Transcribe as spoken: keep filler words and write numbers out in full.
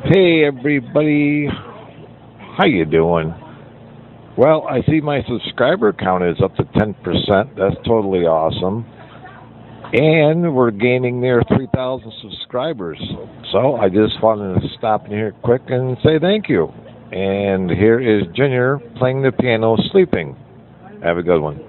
Hey everybody, how you doing? Well, I see my subscriber count is up to ten percent. That's totally awesome. And we're gaining near three thousand subscribers. So I just wanted to stop in here quick and say thank you. And here is Junior playing the piano, sleeping. Have a good one.